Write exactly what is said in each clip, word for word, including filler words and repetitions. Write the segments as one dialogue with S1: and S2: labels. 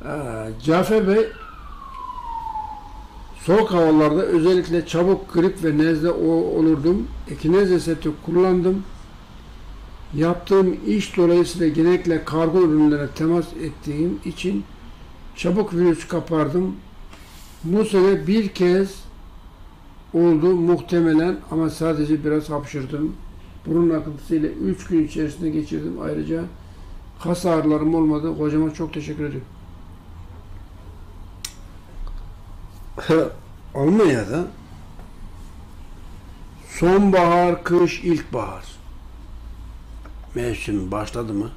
S1: Ee, Cafer Bey, soğuk havalarda özellikle çabuk grip ve nezle olurdum. Ekinezya seti kullandım. Yaptığım iş dolayısıyla genellikle kargo ürünlerine temas ettiğim için çabuk virüs kapardım. Bu sene bir kez oldu muhtemelen ama sadece biraz hapşırdım. Burun akıntısıyla üç gün içerisinde geçirdim. Ayrıca kas ağrılarım olmadı. Hocama çok teşekkür ediyorum. Almanya'da sonbahar, kış, ilkbahar mevsim başladı mı?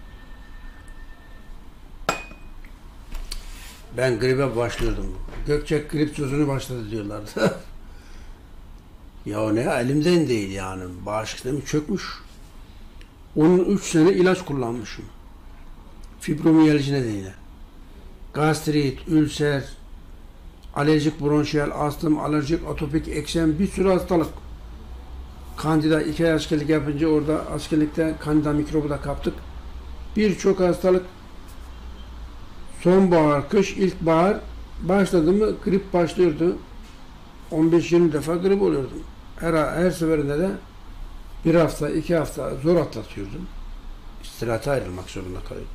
S1: Ben gribe başlıyordum. Gökçek grip sözünü başladı diyorlardı. Ya ne, elimden değil yani. Bağışıklık sistemi çökmüş. on üç sene ilaç kullanmışım. Fibromiyalji nedeniyle. Gastrit, ülser, alerjik bronşiyel astım, alerjik atopik eksem, bir sürü hastalık. Kandida, iki ay askerlik yapınca orada askerlikte kandida mikrobu da kaptık. Birçok hastalık. Sonbahar, kış, ilkbahar başladı mı grip başlıyordu. on beş yirmi defa grip oluyordum. Her, her seferinde de bir hafta, iki hafta zor atlatıyordum. İstirahata ayrılmak zorunda kalıyordum.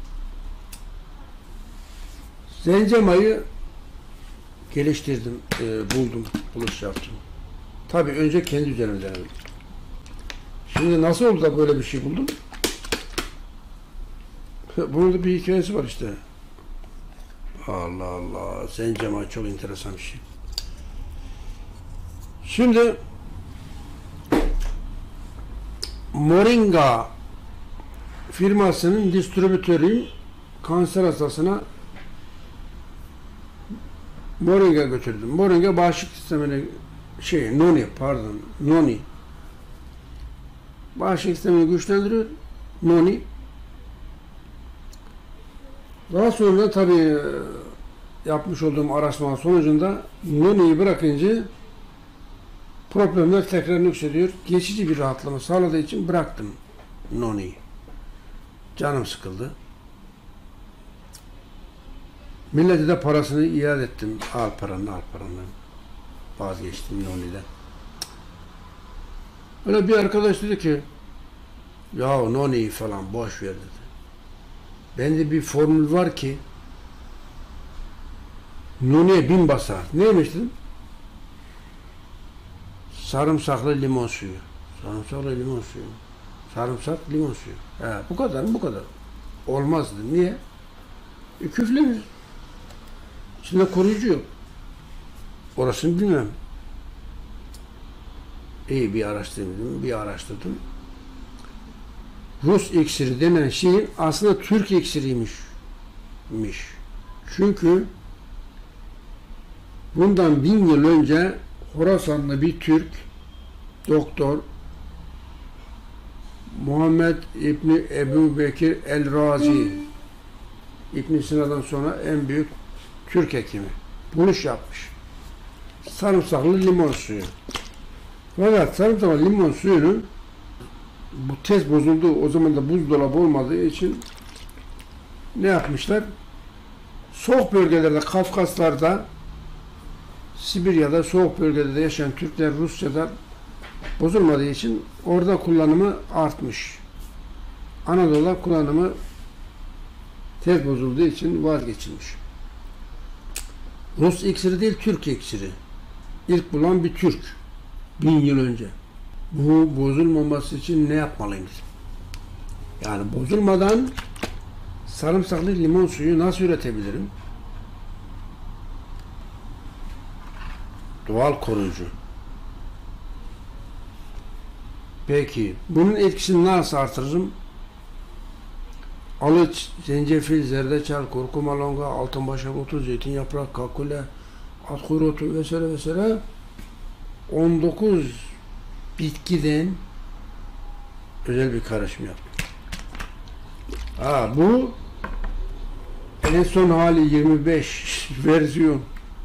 S1: Zencemayı geliştirdim, e, buldum, buluş yaptım. Tabii önce kendi üzerimde denedim. Şimdi nasıl oldu da böyle bir şey buldum? Bunun da bir hikayesi var işte. Allah Allah, zencema çok enteresan bir şey. Şimdi Moringa firmasının distribütörüyüm. Kanser hastasına Moringa götürdüm. Moringa bağışıklık sistemine şey, noni pardon, noni bağışıklık sistemini güçlendiriyor. Noni. Daha sonra tabii yapmış olduğum araştırma sonucunda noni'yi bırakınca problemler tekrar yükseliyor. Geçici bir rahatlama sağladığı için bıraktım noni'yi. Canım sıkıldı. Millete de parasını iade ettim. Al paranı, al paranı. Vazgeçtim noni'den. Öyle bir arkadaş dedi ki, ya noni'yi falan boş ver dedi. Bende bir formül var ki noni'ye bin basar. Neymiş dedim? Sarımsaklı limon suyu. Sarımsaklı limon suyu. Sarımsak limon suyu. He, bu kadar mı? Bu kadar. Olmaz dedim. Niye? E, küflenir. İçinde koruyucu yok. Orasını bilmem. İyi bir araştırdım. Bir araştırdım. Rus iksiri denen şeyin aslında Türk iksiriymiş. Çünkü bundan bin yıl önce Horasanlı bir Türk doktor Muhammed İbni Ebu Bekir el-Razi İbn Sina'dan sonra en büyük Türk hekimi buluş yapmış. Sarımsaklı limon suyu. Fakat sarımsaklı limon suyunun bu tez bozuldu. O zaman da buzdolabı olmadığı için ne yapmışlar? Soğuk bölgelerde, Kafkaslar'da, Sibirya'da, soğuk bölgede yaşayan Türkler Rusya'da bozulmadığı için orada kullanımı artmış. Anadolu'da kullanımı tez bozulduğu için vazgeçilmiş. Rus iksiri değil, Türk iksiri. İlk bulan bir Türk. Bin yıl önce. Bu bozulmaması için ne yapmalıyız? Yani bozulmadan sarımsaklı limon suyu nasıl üretebilirim? Doğal koruyucu. Peki, bunun etkisini nasıl artırırım? Alıç, zencefil, zerdeçal, kurkuma longa, altınbaşak otu, zeytin yaprak, kakule, at kuyruğu otu vesaire vesaire on dokuz bitkiden özel bir karışım yaptım. Ha, bu en son hali yirmi beş versiyon.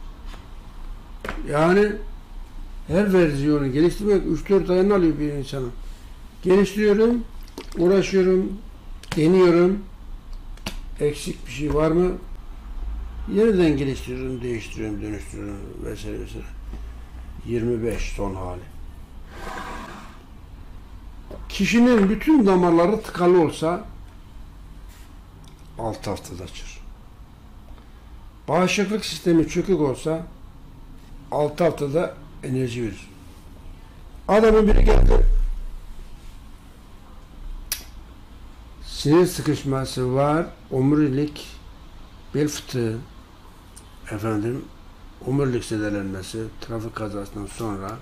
S1: Yani her versiyonu geliştirmek üç dört ayını alıyor bir insanın. Geliştiriyorum, uğraşıyorum, deniyorum. Eksik bir şey var mı? Yeniden geliştiriyorum, değiştiriyorum, dönüştürüyorum vesaire vesaire. yirmi beş son hali. Kişinin bütün damarları tıkalı olsa altı haftada açır. Bağışıklık sistemi çökük olsa altı haftada enerji verir. Adamın biri geldi. Sinir sıkışması var, omurilik, bel fıtığı, efendim, omurilik zedelenmesi, trafik kazasından sonra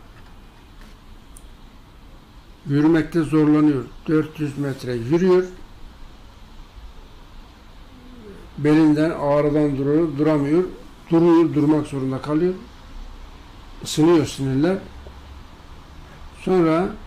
S1: yürümekte zorlanıyor. dört yüz metre yürüyor. Belinden ağrıdan duruyor, duramıyor. Duruyor, durmak zorunda kalıyor. Isınıyor sinirler. Sonra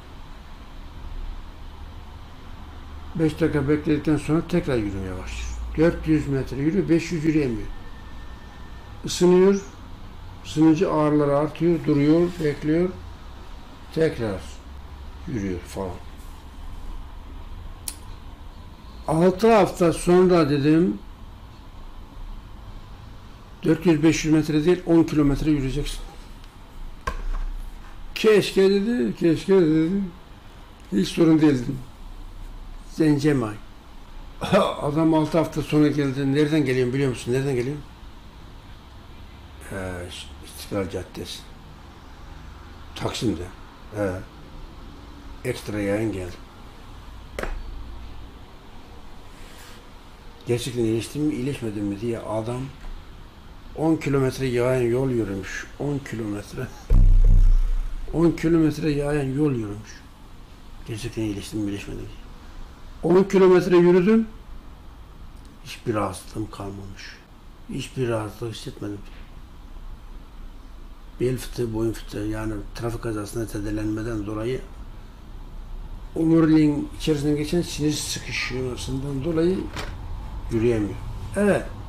S1: beş dakika bekledikten sonra tekrar yürümeye başlıyor. dört yüz metre yürüyor, beş yüz yürüyemiyor. Isınıyor. Isınınca ağrıları artıyor, duruyor, bekliyor. Tekrar yürüyor falan. altı hafta sonra dedim dört yüz beş yüz metre değil on kilometre yürüyeceksin. Keşke dedi, keşke dedi. Hiç sorun değil dedim. Zencemay. Adam altı hafta sonra geldi. Nereden geliyorum biliyor musun? Nereden geliyorum? Ee, İstiklal Caddesi. Taksim'de. Ee, ekstra yayın geldi. Gerçekten iyileştim mi, iyileşmedim mi diye adam on kilometre yağan yol yürümüş. on kilometre. on kilometre yağan yol yürümüş. Gerçekten iyileştim mi, iyileşmedim mi? on kilometre yürüdüm. Hiçbir rahatsızlığım kalmamış. Hiçbir rahatsızlık hissetmedim. Bel fıtığı, boyun fıtığı, yani trafik kazasında zedelenmeden dolayı omuriliğin içerisinden geçen sinir sıkışmasından dolayı yürüyemiyor. Evet.